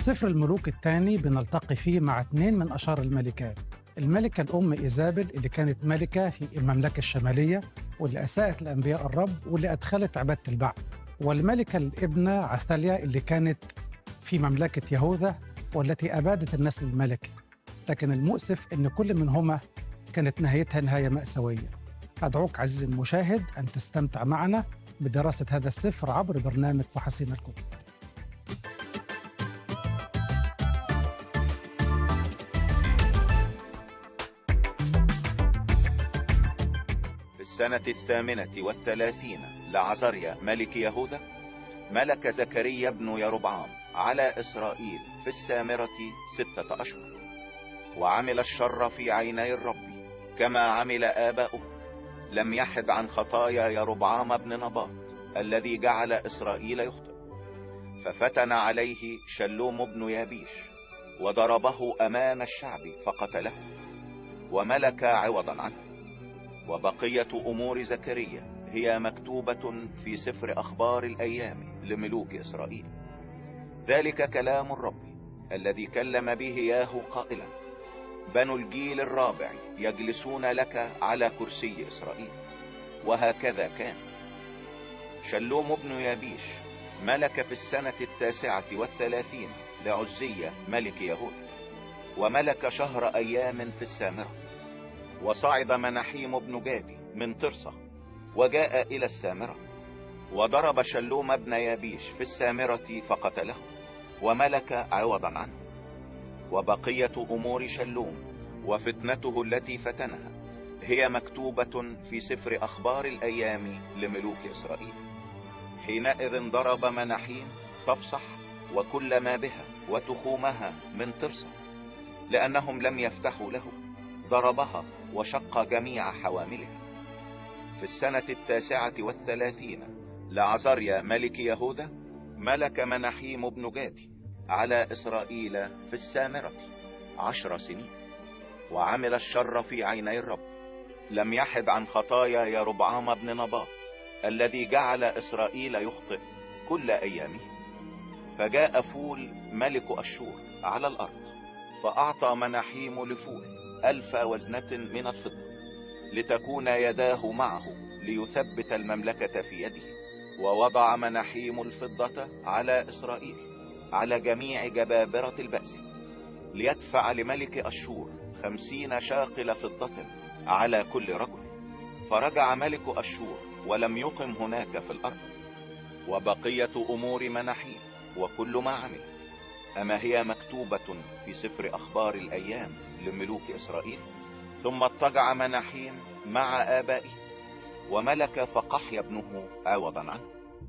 سفر الملوك الثاني بنلتقي فيه مع اثنين من أشهر الملكات. الملكة الأم إيزابل اللي كانت ملكة في المملكة الشمالية، واللي أساءت لأنبياء الرب واللي أدخلت عبادة البعل، والملكة الابنة عثاليا اللي كانت في مملكة يهوذا والتي أبادت النسل الملكي. لكن المؤسف أن كل منهما كانت نهايتها نهاية مأساوية. أدعوك عزيزي المشاهد أن تستمتع معنا بدراسة هذا السفر عبر برنامج فحصين الكتب. في السنة 38 لعزريا ملك يهوذا ملك زكريا بن يربعام على إسرائيل في السامرة 6 أشهر، وعمل الشر في عيني الرب كما عمل آباؤه. لم يحد عن خطايا يربعام بن نباط الذي جعل إسرائيل يخطئ، ففتن عليه شلوم بن يابيش وضربه أمام الشعب فقتله وملك عوضا عنه. وبقية أمور زكريا هي مكتوبة في سفر أخبار الأيام لملوك إسرائيل. ذلك كلام الرب الذي كلم به ياهو قائلا: بنو الجيل الرابع يجلسون لك على كرسي إسرائيل. وهكذا كان. شلوم بن يابيش ملك في السنة 39 لعزية ملك يهوذا، وملك شهر أيام في السامرة. وصعد مناحيم بن جادي من ترسة وجاء إلى السامرة، وضرب شلوم بن يابيش في السامرة فقتله وملك عوضا عنه. وبقية أمور شلوم وفتنته التي فتنها هي مكتوبة في سفر أخبار الأيام لملوك إسرائيل. حينئذ ضرب مناحيم تفصح وكل ما بها وتخومها من ترسة، لأنهم لم يفتحوا له، ضربها وشق جميع حواملها. في السنة 39 لعزريا ملك يهوذا ملك مناحيم بن جادي على إسرائيل في السامرة 10 سنين، وعمل الشر في عيني الرب. لم يحد عن خطايا يربعام بن نباط الذي جعل إسرائيل يخطئ كل أيامه. فجاء فول ملك أشور على الأرض، فأعطى مناحيم لفول 1000 وزنة من الفضة لتكون يداه معه ليثبت المملكة في يده. ووضع مناحيم الفضة على إسرائيل على جميع جبابرة البأس، ليدفع لملك أشور 50 شاقل فضة على كل رجل. فرجع ملك أشور ولم يقم هناك في الأرض. وبقية أمور مناحيم وكل ما عمل أما هي مكتوبة في سفر أخبار الأيام لملوك إسرائيل. ثم اضطجع مناحيم مع آبائه، وملك فقحي ابنه عوضا عنه.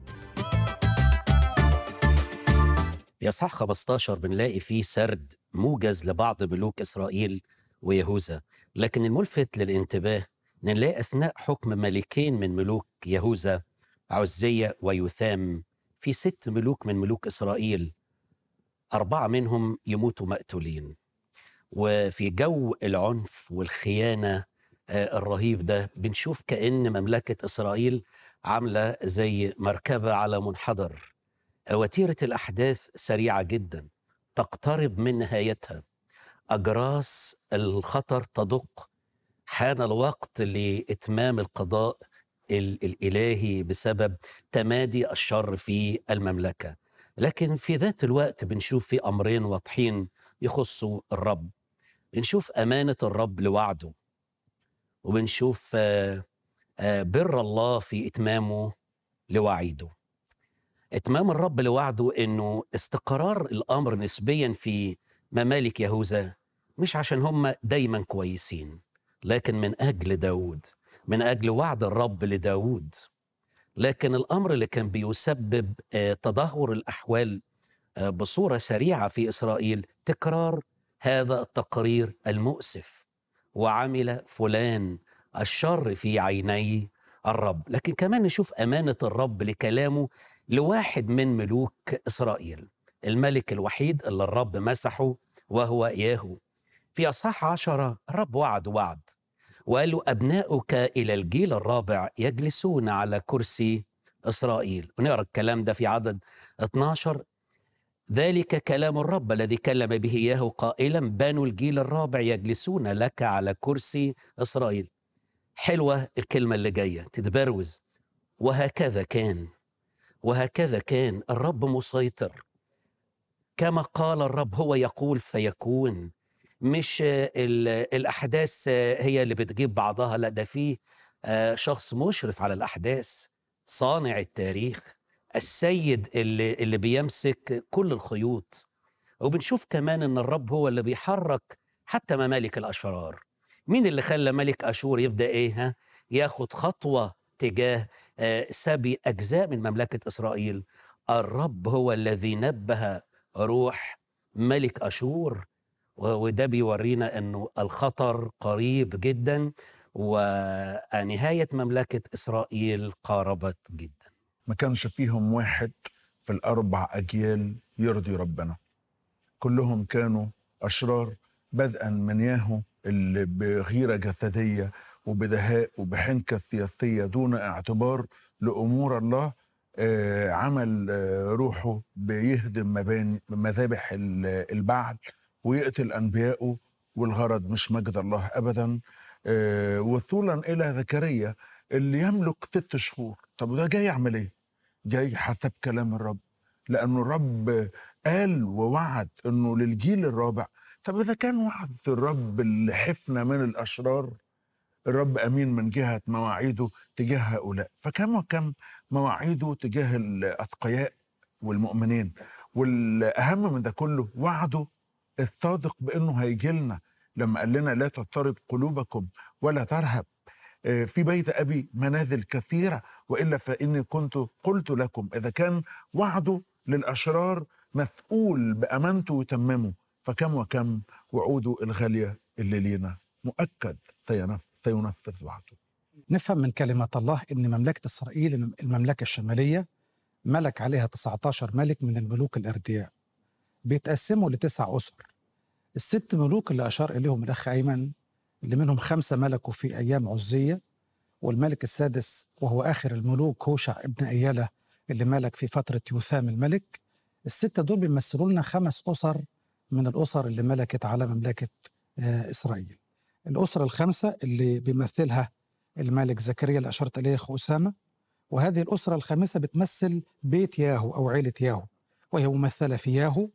في اصحاح 15 بنلاقي فيه سرد موجز لبعض ملوك اسرائيل ويهوذا، لكن الملفت للانتباه نلاقي اثناء حكم ملكين من ملوك يهوذا، عزية ويثام، في 6 ملوك من ملوك اسرائيل 4 منهم يموتوا مقتولين. وفي جو العنف والخيانة الرهيب ده بنشوف كأن مملكة إسرائيل عاملة زي مركبة على منحدر. وتيرة الأحداث سريعة جدا، تقترب من نهايتها، أجراس الخطر تدق. حان الوقت لإتمام القضاء الإلهي بسبب تمادي الشر في المملكة. لكن في ذات الوقت بنشوف في أمرين واضحين يخصوا الرب. بنشوف أمانة الرب لوعده، وبنشوف بر الله في إتمامه لوعيده. إتمام الرب لوعده إنه استقرار الأمر نسبيا في ممالك يهوذا، مش عشان هم دايما كويسين، لكن من أجل داود، من أجل وعد الرب لداود. لكن الأمر اللي كان بيسبب تدهور الأحوال بصورة سريعة في إسرائيل تكرار هذا التقرير المؤسف: وعمل فلان الشر في عيني الرب. لكن كمان نشوف أمانة الرب لكلامه لواحد من ملوك إسرائيل، الملك الوحيد اللي الرب مسحه وهو ياهو. في أصحاح 10 الرب وعد وقال له: أبناؤك إلى الجيل الرابع يجلسون على كرسي إسرائيل. ونقرأ الكلام ده في عدد 12: ذلك كلام الرب الذي كلم به إياه قائلا: بنو الجيل الرابع يجلسون لك على كرسي إسرائيل. حلوة الكلمة اللي جاية تتبروز. وهكذا كان، وهكذا كان. الرب مسيطر، كما قال الرب هو يقول فيكون. مش الأحداث هي اللي بتجيب بعضها، لا، ده فيه شخص مشرف على الأحداث، صانع التاريخ، السيد اللي بيمسك كل الخيوط. وبنشوف كمان ان الرب هو اللي بيحرك حتى ممالك الاشرار. مين اللي خلى ملك اشور يبدا ياخد خطوه تجاه سبي اجزاء من مملكه اسرائيل؟ الرب هو الذي نبه روح ملك اشور، وده بيورينا انه الخطر قريب جدا ونهايه مملكه اسرائيل قاربت جدا. ما كانش فيهم واحد في الأربع أجيال يرضي ربنا، كلهم كانوا أشرار، بدءا من ياهو اللي بغيرة جسدية وبدهاء وبحنكة سياسية دون اعتبار لأمور الله. عمل روحه بيهدم مذابح البعل ويقتل أنبيائه، والغرض مش مجد الله أبدا. وصولا إلى زكريا اللي يملك 6 شهور. طب ده جاي يعمل ايه؟ جاي حسب كلام الرب، لأنه الرب قال ووعد انه للجيل الرابع. طب اذا كان وعد الرب اللي حفنا من الاشرار، الرب امين من جهه مواعيده تجاه هؤلاء، فكم وكم مواعيده تجاه الاتقياء والمؤمنين. والاهم من ده كله وعده الصادق بانه هيجي لنا لما قال لنا: لا تضطرب قلوبكم ولا ترهب، في بيت أبي منازل كثيرة، وإلا فإني كنت قلت لكم. إذا كان وعده للأشرار مسؤول بأمانته وتممه، فكم وكم وعوده الغالية اللي لينا مؤكد سينفذ وعده. نفهم من كلمة الله إن مملكة إسرائيل المملكة الشمالية ملك عليها 19 ملك من الملوك الأردياء، بيتقسموا ل9 أسر. ال6 ملوك اللي أشار إليهم الأخ أيمن، اللي منهم 5 ملكوا في أيام عزية، والملك السادس وهو آخر الملوك هوشع ابن أيالة اللي ملك في فترة يوثام الملك. ال6 دول بيمثلوا لنا 5 أسر من الأسر اللي ملكت على مملكة إسرائيل. الأسرة ال5 اللي بيمثلها الملك زكريا اللي أشرت إليه أخو أسامة، وهذه الأسرة ال5 بتمثل بيت ياهو أو عيلة ياهو، وهي ممثلة في ياهو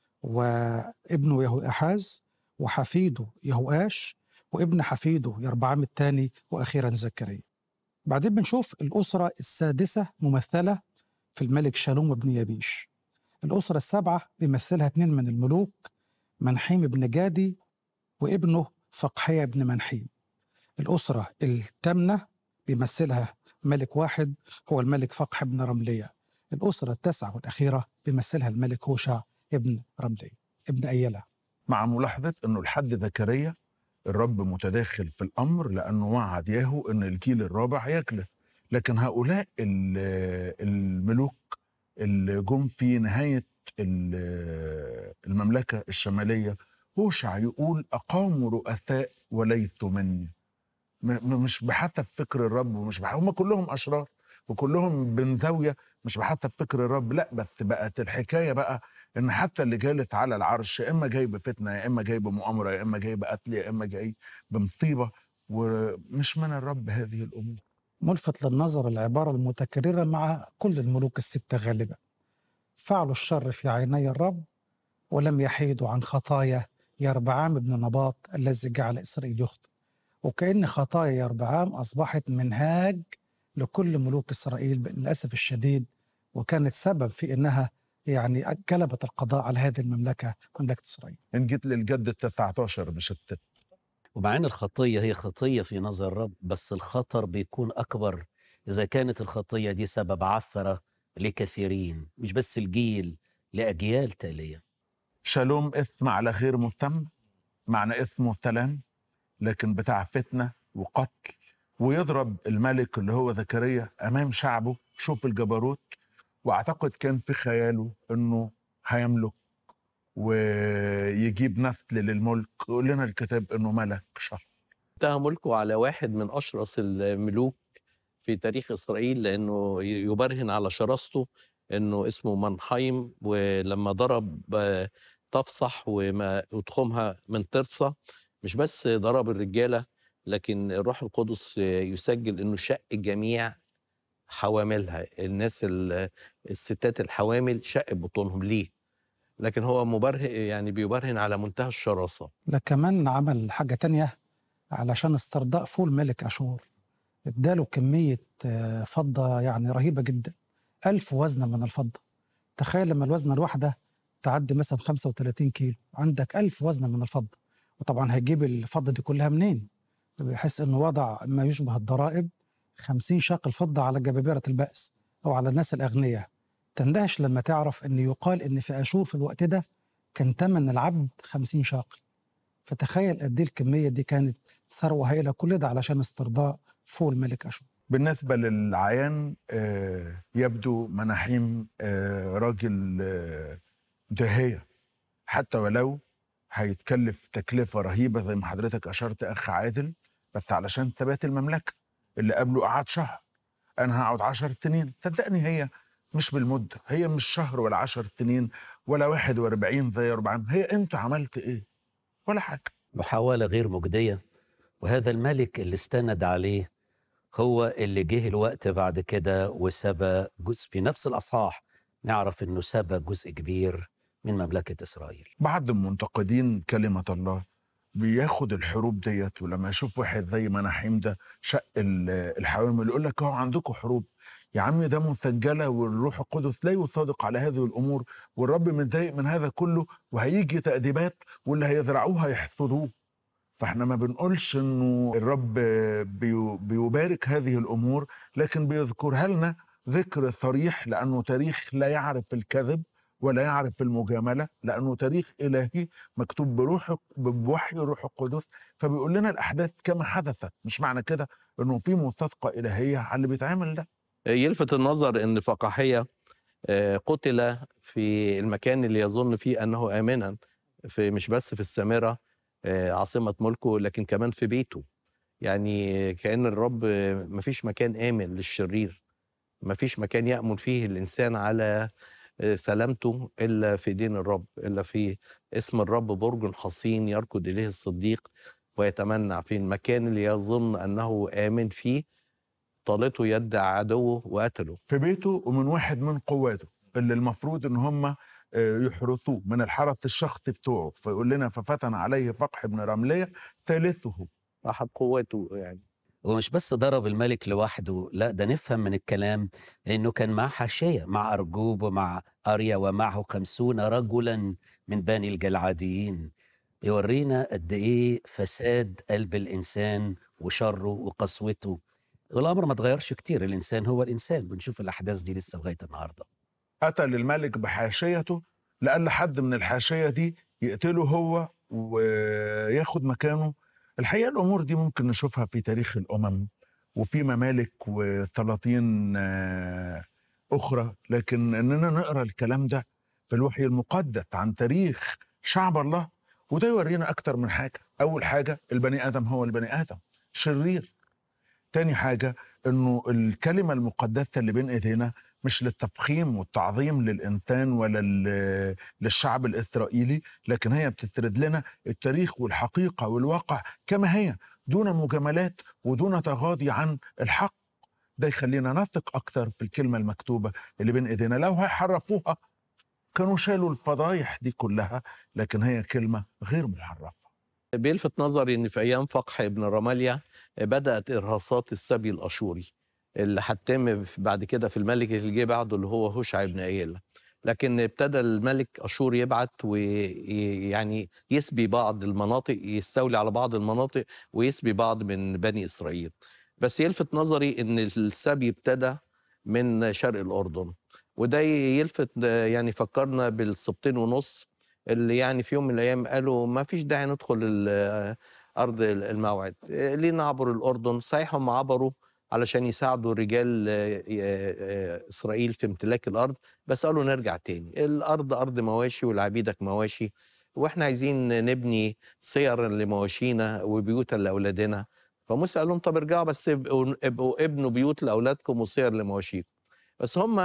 وابنه يهو أحاز وحفيده يهوآش وابن حفيده يربعام الثاني وأخيرا زكريا. بعدين بنشوف الأسرة السادسة ممثلة في الملك شالوم بن يبيش. الأسرة السابعة بيمثلها 2 من الملوك، منحيم بن جادي وابنه فقحية بن منحيم. الأسرة الثامنة بيمثلها ملك واحد هو الملك فقح بن رملية. الأسرة التاسعة والأخيرة بيمثلها الملك هوشع ابن رملي ابن أيلة. مع ملاحظة أنه لحد زكريا الرب متداخل في الأمر، لأنه وعد ياهو أن الجيل الرابع يجلس. لكن هؤلاء الملوك اللي جم في نهاية المملكة الشمالية، هوشع يقول: أقاموا رؤساء وليسوا مني. مش بحسب فكر الرب، ومش هم كلهم أشرار وكلهم بنزاوية مش بحسب فكر الرب، لا، بس بقت الحكاية بقى إن حتى اللي جالس على العرش يا إما جاي بفتنة، يا إما جاي بمؤامرة، يا إما جاي بقتل، يا إما جاي بمصيبة، ومش من الرب هذه الأمور. ملفت للنظر العبارة المتكررة مع كل الملوك ال6 غالبا: فعلوا الشر في عيني الرب ولم يحيدوا عن خطايا يربعام بن نباط الذي جعل إسرائيل يخطئ. وكأن خطايا يربعام أصبحت منهاج لكل ملوك إسرائيل للأسف الشديد، وكانت سبب في أنها جلبت القضاء على هذه المملكة، مملكة إسرائيل. إن جيت للجد 19 مش 6. ومع أن الخطية هي خطية في نظر الرب، بس الخطر بيكون أكبر إذا كانت الخطية دي سبب عثرة لكثيرين، مش بس الجيل، لأجيال تالية. شالوم اسم على غير مسمى، معنى اسمه سلام، لكن بتاع فتنة وقتل، ويضرب الملك اللي هو زكريا أمام شعبه. شوف الجبروت. واعتقد كان في خياله انه هيملك ويجيب نسل للملك. يقول لنا الكتاب انه ملك شهر. انتهى ملكه على واحد من اشرس الملوك في تاريخ اسرائيل، لانه يبرهن على شراسته انه اسمه منحيم، ولما ضرب تفصح وتخومها من ترصة، مش بس ضرب الرجالة، لكن الروح القدس يسجل انه شق جميع حواملها، الناس الستات الحوامل شق بطونهم ليه، لكن هو مبرهن، يعني بيبرهن على منتهى الشراسة. لا كمان عمل حاجة تانية علشان استرضاء فول ملك أشور، اداله كمية فضة يعني رهيبة جدا، 1000 وزنة من الفضة. تخيل لما الوزنة الواحدة تعدي مثلا 35 كيلو، عندك 1000 وزنة من الفضة. وطبعا هيجيب الفضة دي كلها منين؟ بحيث انه وضع ما يشبه الضرائب 50 شاقل فضة على جبابرة البأس أو على الناس الأغنياء. تندهش لما تعرف أن يقال أن في أشور في الوقت ده كان ثمن العبد 50 شاقل. فتخيل قد ايه الكمية دي كانت ثروة هائلة، كل ده علشان استرضاء فول ملك أشور. بالنسبة للعيان يبدو مناحيم راجل داهية، حتى ولو هيتكلف تكلفة رهيبة زي ما حضرتك أشرت أخ عادل، بس علشان ثبات المملكة. اللي قبله قعد شهر، أنا هقعد 10 سنين. صدقني هي مش بالمدة، هي مش شهر ولا 10 سنين ولا 41 زي 40. هي أنت عملت إيه؟ ولا حاجة. محاولة غير مجدية. وهذا الملك اللي استند عليه هو اللي جه الوقت بعد كده وسبى جزء في نفس الأصحاح، نعرف إنه سبى جزء كبير من مملكة إسرائيل. بعض المنتقدين كلمة الله بياخد الحروب ديت، ولما يشوف واحد زي مناحيم ده شق الحوامل يقول لك هو عندكم حروب. يا عمي ده مسجلة، والروح القدس لا يصادق على هذه الأمور، والرب متضايق من هذا كله، وهيجي تأديبات واللي هيزرعوه هيحصدوه. فاحنا ما بنقولش انه الرب بيبارك هذه الأمور، لكن بيذكرها لنا ذكر صريح، لأنه تاريخ لا يعرف الكذب ولا يعرف المجاملة، لأنه تاريخ إلهي مكتوب بوحي الروح القدس. فبيقول لنا الأحداث كما حدثت، مش معنى كده أنه في مصادقة إلهية على اللي بيتعمل ده. يلفت النظر أن فقاحية قتل في المكان اللي يظن فيه أنه آمنا، مش بس في السامرة عاصمة ملكه، لكن كمان في بيته. يعني كأن الرب مفيش مكان آمن للشرير، مفيش مكان يأمن فيه الإنسان على سلامته إلا في دين الرب، إلا في اسم الرب برج حصين يركض إليه الصديق ويتمنع فيه. المكان اللي يظن أنه آمن فيه طالته يد عدوه وقتله. في بيته ومن واحد من قواته اللي المفروض ان هم يحرسوه من الحرس الشخصي بتوعه. فيقول لنا ففتن عليه فقح بن رملية ثالثه، أحد قواته يعني. ومش بس ضرب الملك لوحده، لا ده نفهم من الكلام انه كان معه حاشية، مع أرجوب ومع أريا ومعه 50 رجلا من بني الجلعاديين. بيورينا قد ايه فساد قلب الإنسان وشره وقسوته. والأمر ما تغيرش كتير، الإنسان هو الإنسان. بنشوف الأحداث دي لسه لغاية النهاردة. قتل الملك بحاشيته لأن حد من الحاشية دي يقتله هو وياخد مكانه. الحقيقة الأمور دي ممكن نشوفها في تاريخ الأمم وفي ممالك وسلاطين أخرى، لكن إننا نقرأ الكلام ده في الوحي المقدس عن تاريخ شعب الله، وده يورينا أكتر من حاجة. أول حاجة البني آدم هو البني آدم شرير. تاني حاجة إنه الكلمة المقدسة اللي بين إيدينا مش للتفخيم والتعظيم للإنسان ولا للشعب الإسرائيلي، لكن هي بتسرد لنا التاريخ والحقيقة والواقع كما هي، دون مجاملات ودون تغاضي عن الحق. ده يخلينا نثق أكثر في الكلمة المكتوبة اللي بين إيدينا. لو هيحرفوها كانوا شالوا الفضايح دي كلها، لكن هي كلمة غير محرفة. بيلفت نظري ان في ايام فقح ابن رماليا بدات ارهاصات السبي الاشوري اللي هتتم بعد كده في الملك اللي جه بعده اللي هو هوشع ابن ايلا. لكن ابتدى الملك اشور يبعت ويعني يسبي بعض المناطق، يستولي على بعض المناطق ويسبي بعض من بني اسرائيل. بس يلفت نظري ان السبي ابتدى من شرق الاردن، وده يلفت يعني فكرنا بالسبطين ونص اللي يعني في يوم من الأيام قالوا ما فيش داعي ندخل أرض الموعد، ليه نعبر الأردن؟ صحيح هم عبروا علشان يساعدوا رجال إسرائيل في امتلاك الأرض، بس قالوا نرجع تاني، الأرض أرض مواشي والعبيدك مواشي، وإحنا عايزين نبني صير لمواشينا وبيوتا لأولادنا. فموسى قال لهم طب ارجعوا، بس ابقوا ابنوا بيوت لأولادكم وصير لمواشيكم. بس هم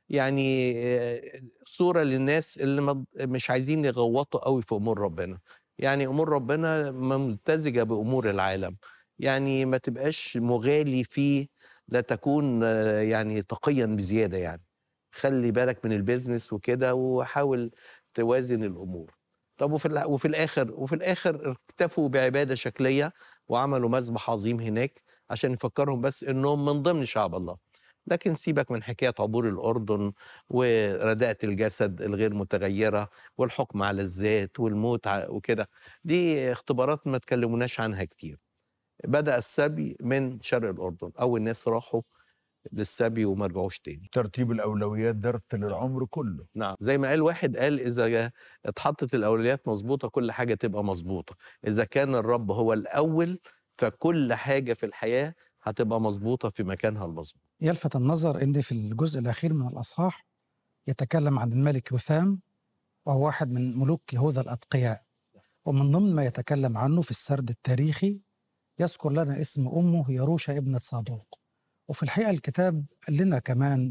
يعني صورة للناس اللي مش عايزين يغوطوا قوي في أمور ربنا. يعني أمور ربنا ممتزجة بأمور العالم، يعني ما تبقاش مغالي فيه، لا تكون يعني تقيا بزيادة. يعني خلي بالك من البيزنس وكده، وحاول توازن الأمور. طب وفي الآخر اكتفوا بعبادة شكلية، وعملوا مذبح عظيم هناك عشان يفكرهم بس إنهم من ضمن شعب الله. لكن سيبك من حكاية عبور الأردن ورداءة الجسد الغير متغيرة والحكم على الذات والموت وكده. دي اختبارات ما تكلموناش عنها كتير. بدأ السبي من شرق الأردن، أول ناس راحوا للسبي وما رجعوش تاني. ترتيب الأولويات درس للعمر كله. نعم، زي ما قال واحد، قال إذا اتحطت الأولويات مظبوطة كل حاجة تبقى مظبوطة. إذا كان الرب هو الأول فكل حاجة في الحياة هتبقى مظبوطة في مكانها المظبوط. يلفت النظر أن في الجزء الأخير من الأصحاح يتكلم عن الملك يوثام، وهو واحد من ملوك يهوذا الأتقياء. ومن ضمن ما يتكلم عنه في السرد التاريخي يذكر لنا اسم أمه يروشة ابنة صادوق. وفي الحقيقة الكتاب قال لنا كمان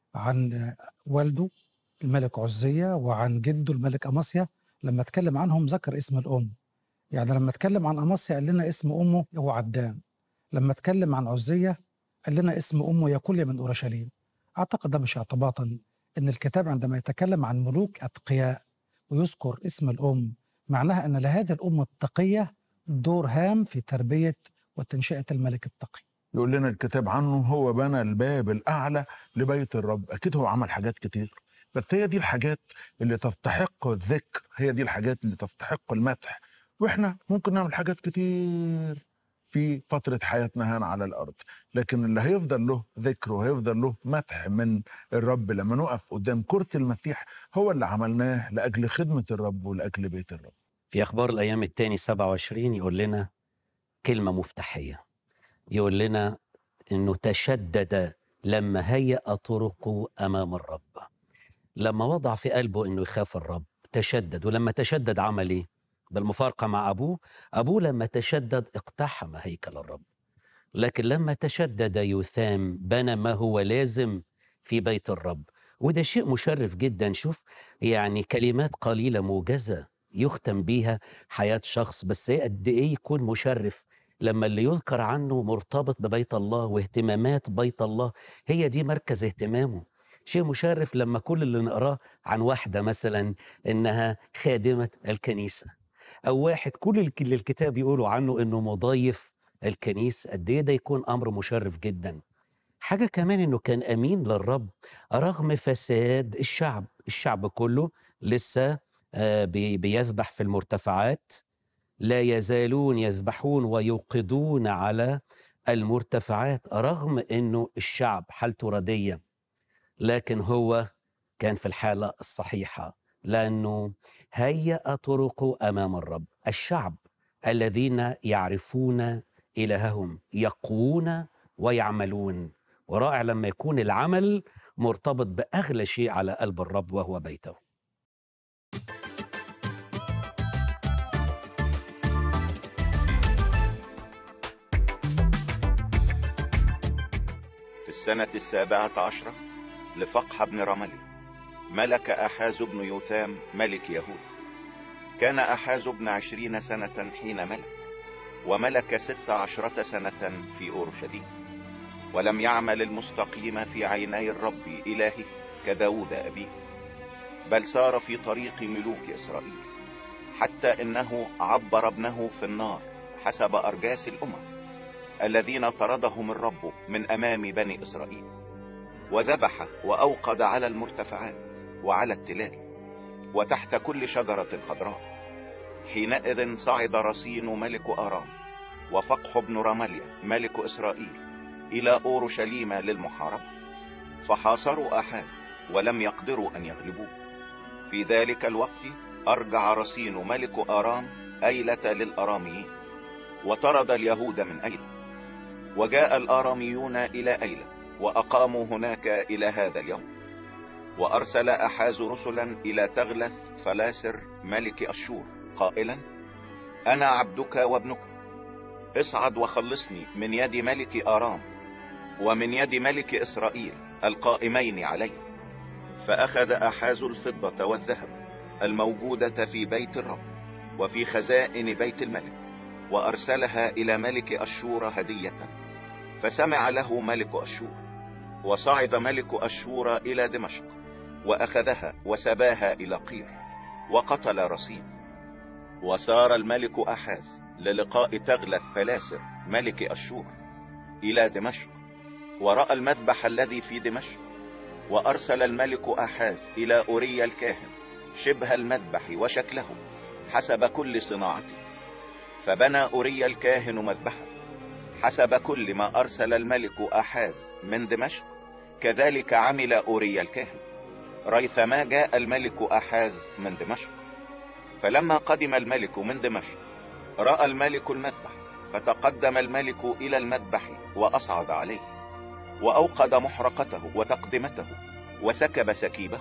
عن والده الملك عزية وعن جده الملك أماسيا. لما اتكلم عنهم ذكر اسم الأم. يعني لما اتكلم عن أماسيا قال لنا اسم أمه هو عدام. لما اتكلم عن عزية قال لنا اسم أمه يكوليا من أورشليم. أعتقد ده مش اعتباطا إن الكتاب عندما يتكلم عن ملوك أتقياء ويذكر اسم الأم، معناها أن لهذه الأم التقية دور هام في تربية وتنشئة الملك التقي. يقول لنا الكتاب عنه هو بنى الباب الأعلى لبيت الرب. أكيد هو عمل حاجات كتير، بس هي دي الحاجات اللي تستحق الذكر، هي دي الحاجات اللي تستحق المدح. وإحنا ممكن نعمل حاجات كتير في فترة حياتنا هنا على الأرض، لكن اللي هيفضل له ذكر وهيفضل له مدح من الرب لما نقف قدام كرسي المسيح هو اللي عملناه لأجل خدمة الرب ولأجل بيت الرب. في أخبار الأيام الثاني 27 يقول لنا كلمة مفتاحية، يقول لنا إنه تشدد لما هيأ طرقه أمام الرب. لما وضع في قلبه إنه يخاف الرب تشدد، ولما تشدد عمل إيه؟ بالمفارقة مع أبوه لما تشدد اقتحم هيكل الرب. لكن لما تشدد يوثام بنى ما هو لازم في بيت الرب، وده شيء مشرف جدا. شوف يعني كلمات قليلة موجزة يختم بيها حياة شخص، بس قد إيه يكون مشرف لما اللي يذكر عنه مرتبط ببيت الله واهتمامات بيت الله هي دي مركز اهتمامه. شيء مشرف لما كل اللي نقراه عن واحدة مثلا إنها خادمة الكنيسة، أو واحد كل اللي الكتاب يقولوا عنه إنه مضايف الكنيسة. قد إيه ده يكون أمر مشرف جدا. حاجة كمان إنه كان أمين للرب رغم فساد الشعب كله لسه بيذبح في المرتفعات، لا يزالون يذبحون ويوقدون على المرتفعات رغم إنه الشعب حالته ردية، لكن هو كان في الحالة الصحيحة لأنه هيأ طرقه أمام الرب. الشعب الذين يعرفون إلههم يقوون ويعملون، ورائع لما يكون العمل مرتبط بأغلى شيء على قلب الرب وهو بيته. في السنة 17 لفقح بن رمليا ملك أحاز بن يوثام ملك يهوذا. كان أحاز بن 20 سنة حين ملك، وملك 16 سنة في أورشليم، ولم يعمل المستقيم في عيني الرب إلهه كداود أبيه، بل سار في طريق ملوك إسرائيل، حتى إنه عبر ابنه في النار حسب أرجاس الأمم الذين طردهم الرب من أمام بني إسرائيل، وذبح وأوقد على المرتفعات وعلى التلال وتحت كل شجرة خضراء. حينئذ صعد رصين ملك أرام وفقح بن رمليا ملك إسرائيل إلى أورشليم للمحاربة، فحاصروا أحاز ولم يقدروا أن يغلبوه. في ذلك الوقت أرجع رصين ملك أرام أيلة للأراميين، وطرد اليهود من أيلة، وجاء الآراميون إلى أيلة وأقاموا هناك إلى هذا اليوم. وأرسل أحاز رسلا إلى تغلث فلاسر ملك أشور قائلا: أنا عبدك وابنك، اصعد وخلصني من يد ملك آرام ومن يد ملك إسرائيل القائمين علي. فأخذ أحاز الفضة والذهب الموجودة في بيت الرب وفي خزائن بيت الملك، وأرسلها إلى ملك أشور هدية. فسمع له ملك أشور، وصعد ملك أشور إلى دمشق، وأخذها وسباها إلى قير، وقتل رصين. وسار الملك أحاز للقاء تغلث فلاسر ملك أشور إلى دمشق، ورأى المذبح الذي في دمشق. وأرسل الملك أحاز إلى أوريا الكاهن شبه المذبح وشكله حسب كل صناعته، فبنى أوريا الكاهن مذبحا حسب كل ما أرسل الملك أحاز من دمشق، كذلك عمل أوريا الكاهن ريثما جاء الملك أحاز من دمشق. فلما قدم الملك من دمشق رأى الملك المذبح، فتقدم الملك إلى المذبح وأصعد عليه، وأوقد محرقته وتقدمته، وسكب سكيبه،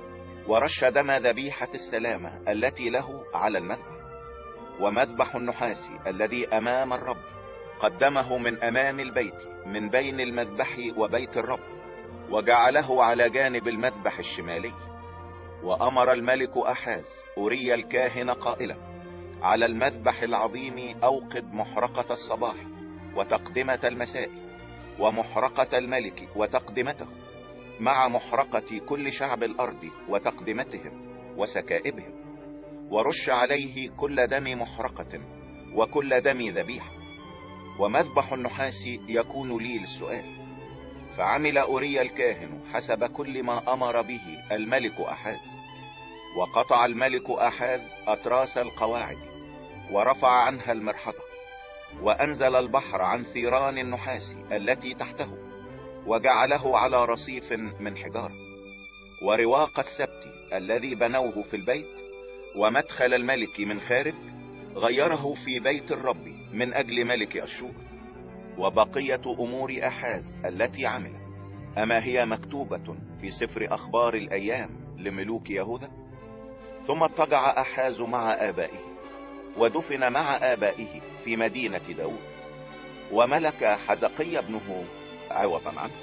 ورش دم ذبيحة السلامة التي له على المذبح. ومذبح النحاس الذي أمام الرب قدمه من أمام البيت من بين المذبح وبيت الرب، وجعله على جانب المذبح الشمالي. وأمر الملك أحاز أوريا الكاهن قائلا: على المذبح العظيم أوقد محرقة الصباح وتقدمة المساء، ومحرقة الملك وتقدمته، مع محرقة كل شعب الأرض وتقدمتهم وسكائبهم، ورش عليه كل دم محرقة وكل دم ذبيحة. ومذبح النحاس يكون لي للسؤال. فعمل أوريا الكاهن حسب كل ما أمر به الملك أحاز. وقطع الملك أحاز أتراس القواعد، ورفع عنها المرحضة، وأنزل البحر عن ثيران النحاس التي تحته، وجعله على رصيف من حجارة. ورواق السبت الذي بنوه في البيت ومدخل الملك من خارج غيره في بيت الرب من أجل ملك أشور. وبقية أمور أحاز التي عمل، أما هي مكتوبة في سفر أخبار الأيام لملوك يهوذا؟ ثم اضطجع أحاز مع آبائه، ودفن مع آبائه في مدينة داود، وملك حزقيا ابنه عوضا عنه.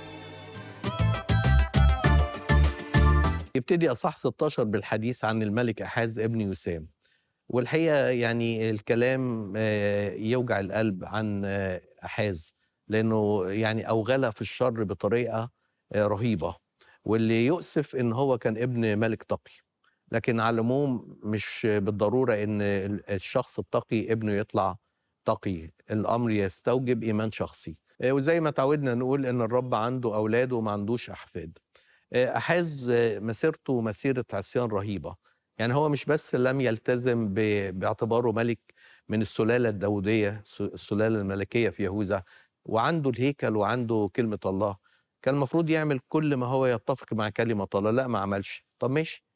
يبتدي أصح 16 بالحديث عن الملك أحاز ابن يوسام. والحقيقة يعني الكلام يوجع القلب عن أحاز، لأنه يعني أوغل في الشر بطريقة رهيبة. واللي يؤسف إن هو كان ابن ملك تقي، لكن على العموم مش بالضرورة إن الشخص التقي ابنه يطلع تقي. الأمر يستوجب إيمان شخصي، وزي ما تعودنا نقول إن الرب عنده أولاد وما عندوش أحفاد. أحاز مسيرته مسيرة عصيان رهيبة. يعني هو مش بس لم يلتزم باعتباره ملك من السلالة الداودية، السلالة الملكية في يهوذا، وعنده الهيكل وعنده كلمة الله، كان المفروض يعمل كل ما هو يتفق مع كلمة الله. لا، ما عملش. طب ماشي،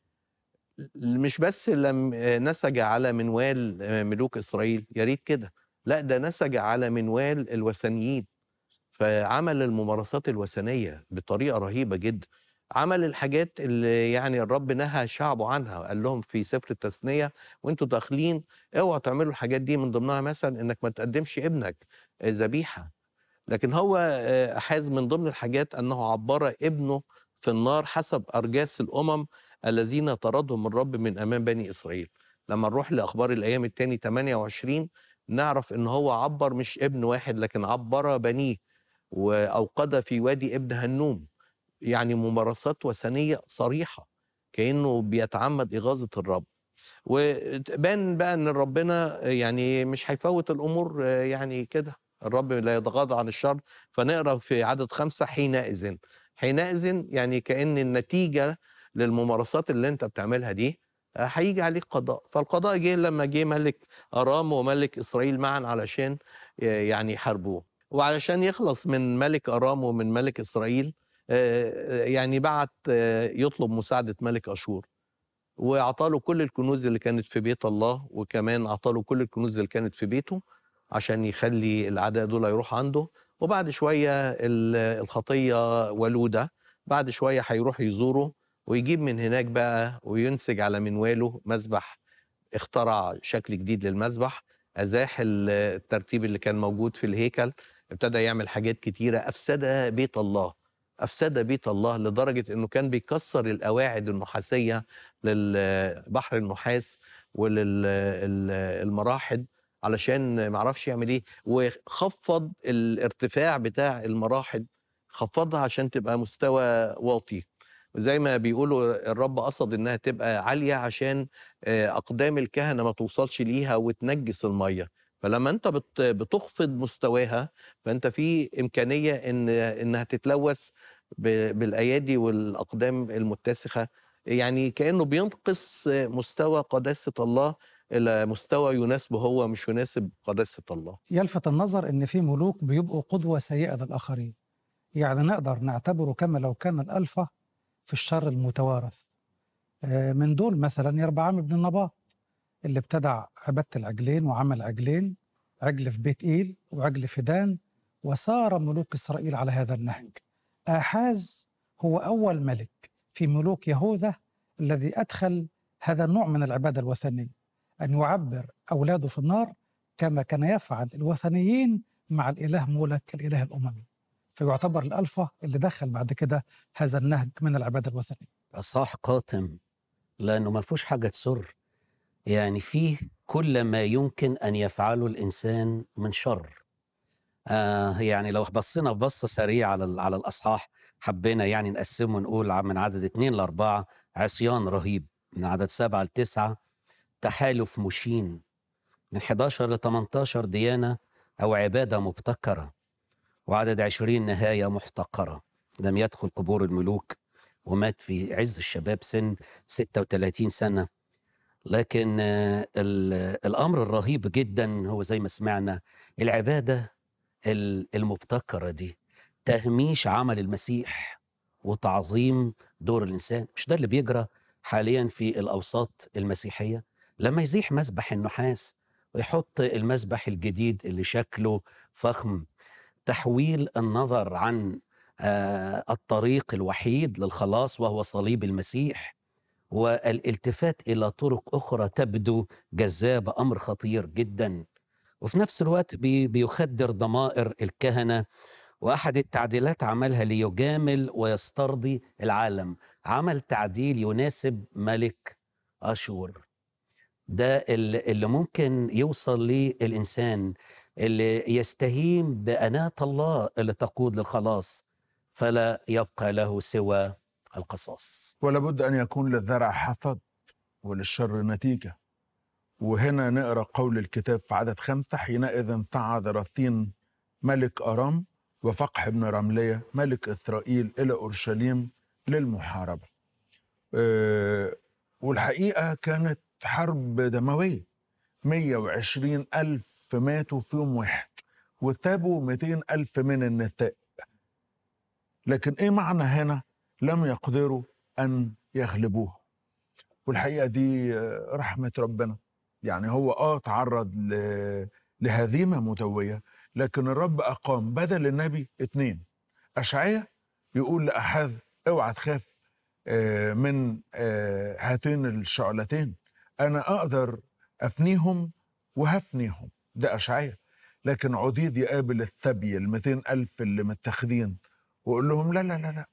مش بس لم نسج على منوال ملوك إسرائيل، يا ريت كده، لا ده نسج على منوال الوثنيين، فعمل الممارسات الوثنية بطريقة رهيبة جدا. عمل الحاجات اللي يعني الرب نهى شعبه عنها، قال لهم في سفر التثنية وانتوا داخلين اوعوا تعملوا الحاجات دي، من ضمنها مثلا انك ما تقدمش ابنك ذبيحة. لكن هو أحاز من ضمن الحاجات أنه عبر ابنه في النار حسب أرجاس الأمم الذين طردهم الرب من أمام بني إسرائيل. لما نروح لأخبار الأيام الثاني 28 نعرف أنه هو عبر مش ابن واحد، لكن عبر بنيه، وأوقد في وادي ابن هنوم. يعني ممارسات وثنية صريحة، كأنه بيتعمد إغاظة الرب. وبان بقى أن ربنا يعني مش هيفوت الأمور يعني كده، الرب لا يتغاضى عن الشر. فنقرأ في عدد 5: حينئذ يعني كأن النتيجة للممارسات اللي انت بتعملها دي هيجي عليك قضاء. فالقضاء جه لما جه ملك أرام وملك إسرائيل معا علشان يعني يحاربوه، وعلشان يخلص من ملك أرام ومن ملك إسرائيل يعني بعت يطلب مساعدة ملك أشور، وأعطاله كل الكنوز اللي كانت في بيت الله، وكمان أعطاله كل الكنوز اللي كانت في بيته عشان يخلي الأعداء دول يروح عنده. وبعد شوية الخطية ولودة، بعد شوية هيروح يزوره ويجيب من هناك بقى وينسج على منواله مذبح. اخترع شكل جديد للمذبح، أزاح الترتيب اللي كان موجود في الهيكل، ابتدى يعمل حاجات كتيرة أفسد بيت الله. أفسد بيت الله لدرجة أنه كان بيكسر القواعد النحاسية للبحر النحاس وللمراحد علشان معرفش يعمل إيه، وخفض الارتفاع بتاع المراحد، خفضها عشان تبقى مستوى واطي. زي ما بيقولوا الرب قصد إنها تبقى عالية عشان أقدام الكهنة ما توصلش ليها وتنجس المية. فلما أنت بتخفض مستواها فأنت في إمكانية إنها تتلوث بالأيادي والأقدام المتسخة، يعني كأنه بينقص مستوى قداسة الله إلى مستوى يناسبه هو، مش يناسب قداسة الله. يلفت النظر إن في ملوك بيبقوا قدوة سيئة للآخرين، يعني نقدر نعتبره كما لو كان الألفة في الشر المتوارث. من دول مثلا يربعام بن النباط اللي ابتدع عبادة العجلين وعمل عجلين، عجل في بيت إيل وعجل في دان، وسار ملوك إسرائيل على هذا النهج. آحاز هو أول ملك في ملوك يهوذا الذي أدخل هذا النوع من العبادة الوثنية، أن يعبر أولاده في النار كما كان يفعل الوثنيين مع الإله مولك الإله الأممي. فيعتبر الألفة اللي دخل بعد كده هذا النهج من العبادة الوثنية. أصح قاتم، لأنه ما فيهوش حاجة تسر، يعني فيه كل ما يمكن أن يفعله الإنسان من شر. يعني لو بصينا بصة سريعة على الأصحاح، حبينا يعني نقسمه ونقول من عدد 2 ل4 عصيان رهيب، من عدد 7 ل9 تحالف مشين، من 11 ل18 ديانة أو عبادة مبتكرة، وعدد 20 نهاية محتقرة. لم يدخل قبور الملوك ومات في عز الشباب سن 36 سنة. لكن الأمر الرهيب جدا هو زي ما سمعنا العبادة المبتكرة دي، تهميش عمل المسيح وتعظيم دور الإنسان. مش ده اللي بيجرى حاليا في الأوساط المسيحية؟ لما يزيح مسبح النحاس ويحط المسبح الجديد اللي شكله فخم، تحويل النظر عن الطريق الوحيد للخلاص وهو صليب المسيح، والالتفات إلى طرق أخرى تبدو جذابة، أمر خطير جدا. وفي نفس الوقت بيخدر ضمائر الكهنة. وأحد التعديلات عملها ليجامل ويسترضي العالم، عمل تعديل يناسب ملك أشور. ده اللي ممكن يوصل ليه الإنسان اللي يستهين بأناة الله اللي تقود للخلاص، فلا يبقى له سوى القصاص. ولا بد أن يكون للزرع حصد وللشر نتيجة. وهنا نقرأ قول الكتاب في عدد 5: حينئذ صعد رثين ملك أرام وفقح بن رملية ملك إسرائيل إلى أورشليم للمحاربة. والحقيقة كانت حرب دموية، 120,000 ماتوا في يوم واحد، وثابوا 200,000 من النساء. لكن إيه معنى هنا لم يقدروا أن يغلبوه؟ والحقيقة دي رحمة ربنا. يعني هو تعرض لهزيمة متوية، لكن الرب أقام بدل النبي 2. أشعياء يقول لأحاز: اوعى تخاف من هاتين الشعلتين، أنا أقدر أفنيهم وهفنيهم. ده أشعياء. لكن عديد يقابل الثبي 200,000 اللي متخذين ويقول لهم: لا لا لا لا،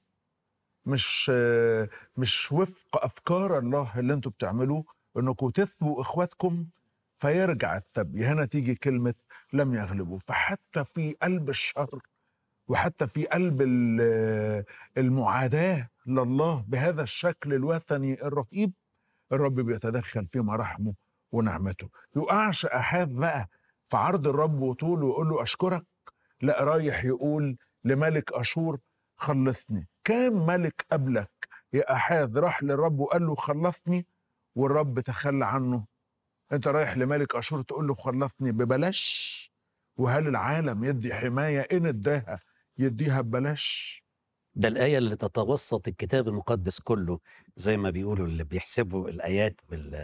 مش وفق أفكار الله اللي انتوا بتعملوه، انكم تثبوا إخواتكم فيرجع الثبي. هنا تيجي كلمة لم يغلبوا. فحتى في قلب الشر وحتى في قلب المعاداة لله بهذا الشكل الوثني الرهيب، الرب بيتدخل في مراحمه ونعمته. يقعش أحاز بقى في عرض الرب وطوله ويقول له أشكرك، لا، رايح يقول لملك أشور: خلصني. كام ملك قبلك يا أحاز راح للرب وقال له خلصني والرب تخلى عنه؟ انت رايح لملك أشور تقول له خلصني ببلاش؟ وهل العالم يدي حماية إن اداها يديها ببلاش؟ ده الآية اللي تتوسط الكتاب المقدس كله، زي ما بيقولوا اللي بيحسبوا الآيات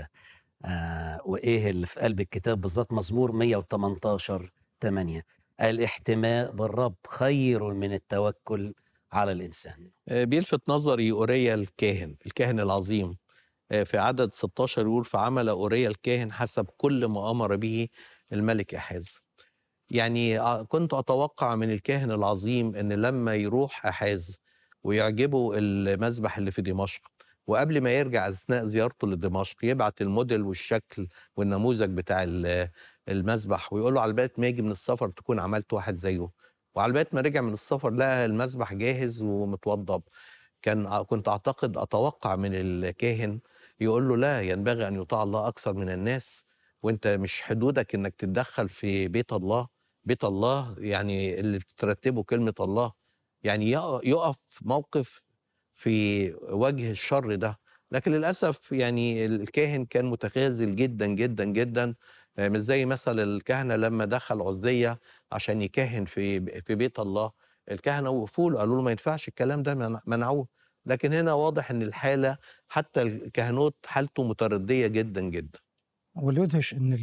وإيه اللي في قلب الكتاب بالذات. مزمور 118:8: الاحتماء بالرب خير من التوكل على الإنسان. بيلفت نظري أوريا الكاهن العظيم في عدد 16 يقول: فعمل أوريا الكاهن حسب كل ما أمر به الملك أحاز. يعني كنت أتوقع من الكاهن العظيم أن لما يروح أحاز ويعجبه المذبح اللي في دمشق، وقبل ما يرجع أثناء زيارته لدمشق يبعت الموديل والشكل والنموذج بتاع المذبح، ويقول له على بال ما يجي من السفر تكون عملت واحد زيه. وعلى بال ما رجع من السفر لقى المذبح جاهز ومتوضب. كنت أتوقع من الكاهن يقول له لا ينبغي أن يطاع الله أكثر من الناس، وأنت مش حدودك إنك تتدخل في بيت الله. بيت الله يعني اللي بترتبه كلمة الله، يعني يقف موقف في وجه الشر ده. لكن للأسف يعني الكاهن كان متخاذل جدا جدا جدا، مش زي مثل الكهنة لما دخل عزية عشان يكهن في بيت الله، الكهنة وقفوا له قالوا له ما ينفعش الكلام ده، منعوه. لكن هنا واضح ان الحالة حتى الكهنوت حالته متردية جدا جدا. واللي يدهش ان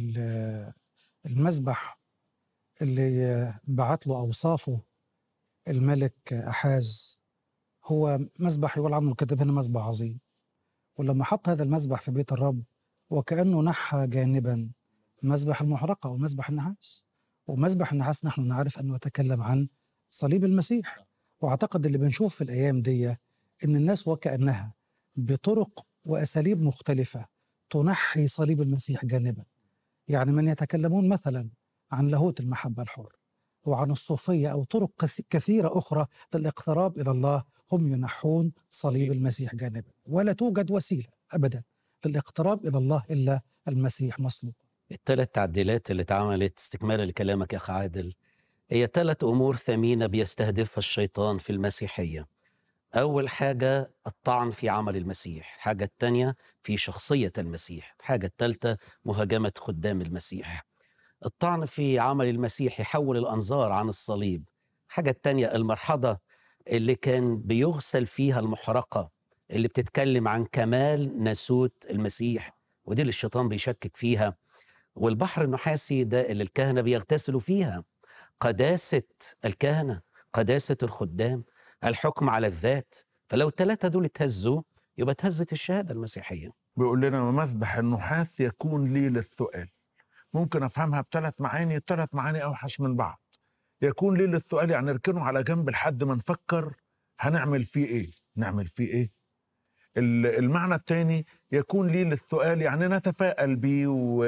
المذبح اللي بعت له اوصافه الملك احاز هو مذبح يقول عنه الكتاب هنا مذبح عظيم. ولما حط هذا المذبح في بيت الرب وكأنه نحى جانبا مذبح المحرقة ومذبح النحاس. ومذبح النحاس نحن نعرف أنه يتكلم عن صليب المسيح. وأعتقد اللي بنشوف في الأيام دي إن الناس وكأنها بطرق وأساليب مختلفة تنحي صليب المسيح جانبا. يعني من يتكلمون مثلا عن لاهوت المحبة الحر وعن الصوفية أو طرق كثيرة أخرى للاقتراب إلى الله، هم ينحون صليب المسيح جانبا. ولا توجد وسيلة أبدا للاقتراب إلى الله إلا المسيح مصلوب. الثلاث تعديلات اللي اتعملت استكمالا لكلامك يا أخ عادل هي 3 أمور ثمينة بيستهدفها الشيطان في المسيحية. أول حاجة الطعن في عمل المسيح، الحاجة الثانية في شخصية المسيح، الحاجة الثالثة مهاجمة خدام المسيح. الطعن في عمل المسيح يحول الأنظار عن الصليب. الحاجة الثانية المرحضة اللي كان بيغسل فيها المحرقة اللي بتتكلم عن كمال ناسوت المسيح، ودي اللي الشيطان بيشكك فيها. والبحر النحاسي ده اللي الكهنة بيغتسلوا فيها، قداسة الكهنة، قداسة الخدام، الحكم على الذات. فلو ال3 دول اتهزوا يبقى اتهزت الشهادة المسيحية. بيقول لنا مذبح النحاس يكون لي للسؤال. ممكن أفهمها ب3 معاني، ال3 معاني أوحش من بعض. يكون لي للسؤال يعني نركنه على جنب لحد ما نفكر هنعمل فيه إيه، نعمل فيه إيه. المعنى الثاني يكون لي للسؤال يعني نتفائل بيه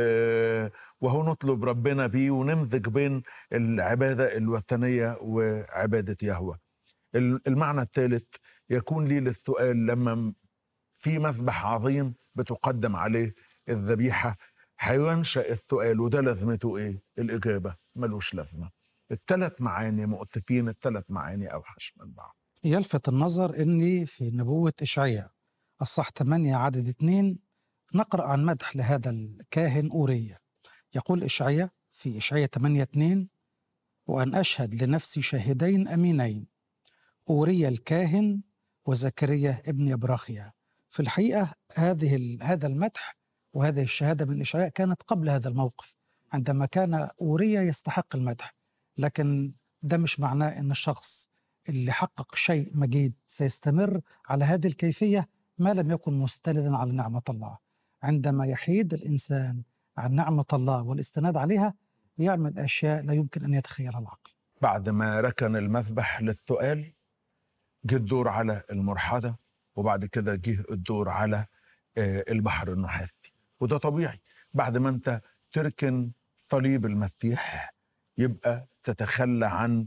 وهو نطلب ربنا بيه ونمزج بين العبادة الوثنية وعبادة يهوه. المعنى الثالث يكون لي للسؤال لما في مذبح عظيم بتقدم عليه الذبيحة هينشأ السؤال وده لازمته إيه؟ الإجابة ملوش لازمة. ال3 معاني مؤسفين، ال3 معاني أوحش من بعض. يلفت النظر أني في نبوة إشعياء الصح 8 عدد 2 نقرأ عن مدح لهذا الكاهن أوريا. يقول إشعياء في إشعياء 8:2: وأن أشهد لنفسي شاهدين أمينين، أوريا الكاهن وزكريا ابن يبراخيا. في الحقيقة هذا المدح وهذه الشهادة من إشعياء كانت قبل هذا الموقف عندما كان أوريا يستحق المدح. لكن ده مش معناه أن الشخص اللي حقق شيء مجيد سيستمر على هذه الكيفية ما لم يكن مستندا على نعمة الله. عندما يحيد الإنسان عن نعمة الله والاستناد عليها يعمل أشياء لا يمكن أن يتخيلها العقل. بعد ما ركن المذبح للسؤال جه الدور على المرحضة، وبعد كده جه الدور على البحر النحاسي. وده طبيعي، بعد ما انت تركن صليب المسيح يبقى تتخلى عن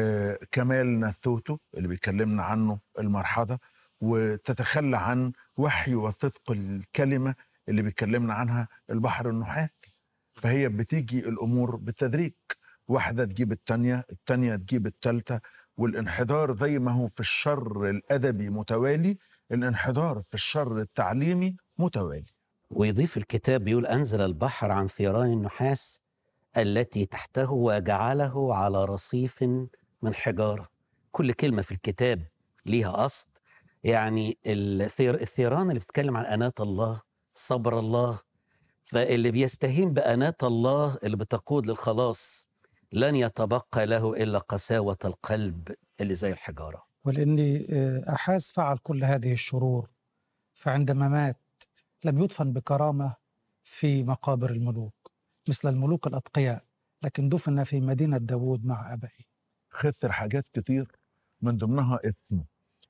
كمال ناسوته اللي بيكلمنا عنه المرحضة، وتتخلى عن وحي وصدق الكلمة اللي بيكلمنا عنها البحر النحاسي. فهي بتيجي الأمور بالتدريج، واحدة تجيب التانية، التانية تجيب التالتة. والانحدار زي ما هو في الشر الأدبي متوالي، الانحدار في الشر التعليمي متوالي. ويضيف الكتاب بيقول أنزل البحر عن ثيران النحاس التي تحته وجعله على رصيف من حجارة. كل كلمة في الكتاب ليها قصد. يعني الثيران اللي بتتكلم عن أناة الله، صبر الله. فاللي بيستهين بأناة الله اللي بتقود للخلاص لن يتبقى له إلا قساوة القلب اللي زي الحجارة. ولأن أحاز فعل كل هذه الشرور، فعندما مات لم يدفن بكرامة في مقابر الملوك مثل الملوك الأتقياء، لكن دفن في مدينة داود مع أبائه. خسر حاجات كتير من ضمنها اسمه.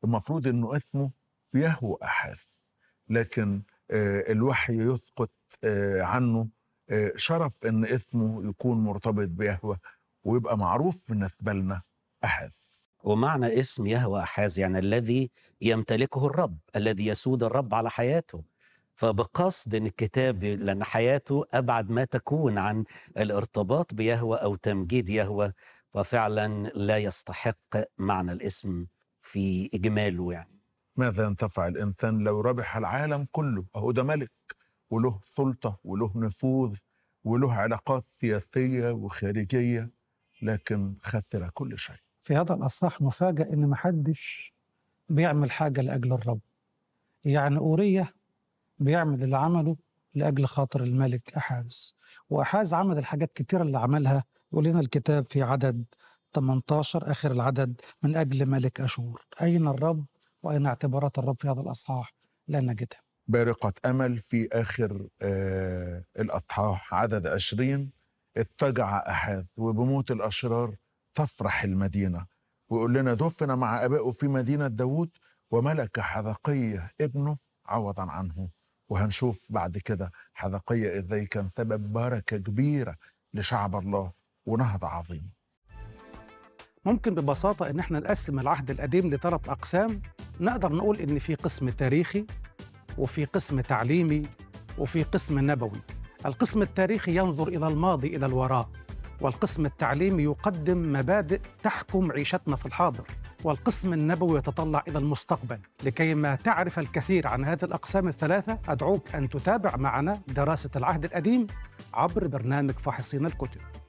المفروض أنه اسمه يهو أحاز، لكن الوحي يسقط عنه شرف أن اسمه يكون مرتبط بيهوه ويبقى معروف بالنسبة لنا أحاز. ومعنى اسم يهوه أحاز يعني الذي يمتلكه الرب، الذي يسود الرب على حياته. فبقصد الكتاب، لأن حياته أبعد ما تكون عن الارتباط بيهوه أو تمجيد يهوه، ففعلا لا يستحق معنى الاسم في إجماله. يعني ماذا ينتفع الإنسان لو ربح العالم كله؟ أهو ده ملك وله سلطة وله نفوذ وله علاقات سياسية وخارجية، لكن خسر كل شيء. في هذا الأصح مفاجأ إن محدش بيعمل حاجة لأجل الرب. يعني أورية بيعمل اللي عمله لأجل خاطر الملك أحاز، وأحاز عمل الحاجات كتيرة اللي عملها. يقول لنا الكتاب في عدد 18 آخر العدد: من أجل ملك أشور. أين الرب وأين اعتبارات الرب في هذا الأصحاح؟ لا نجدها. بارقة أمل في آخر الأصحاح عدد 20: اضطجع أحاز وبموت الأشرار تفرح المدينة. ويقول لنا: دفن مع أبائه في مدينة داود وملك حذقية ابنه عوضا عنه. وهنشوف بعد كده حذقية إزاي كان سبب بركة كبيرة لشعب الله ونهضة عظيمة. ممكن ببساطة إن احنا نقسم العهد القديم ل3 أقسام. نقدر نقول إن في قسم تاريخي، وفي قسم تعليمي، وفي قسم نبوي. القسم التاريخي ينظر إلى الماضي، إلى الوراء، والقسم التعليمي يقدم مبادئ تحكم عيشتنا في الحاضر، والقسم النبوي يتطلع إلى المستقبل. لكي ما تعرف الكثير عن هذه الأقسام ال3 أدعوك أن تتابع معنا دراسة العهد القديم عبر برنامج فاحصين الكتب.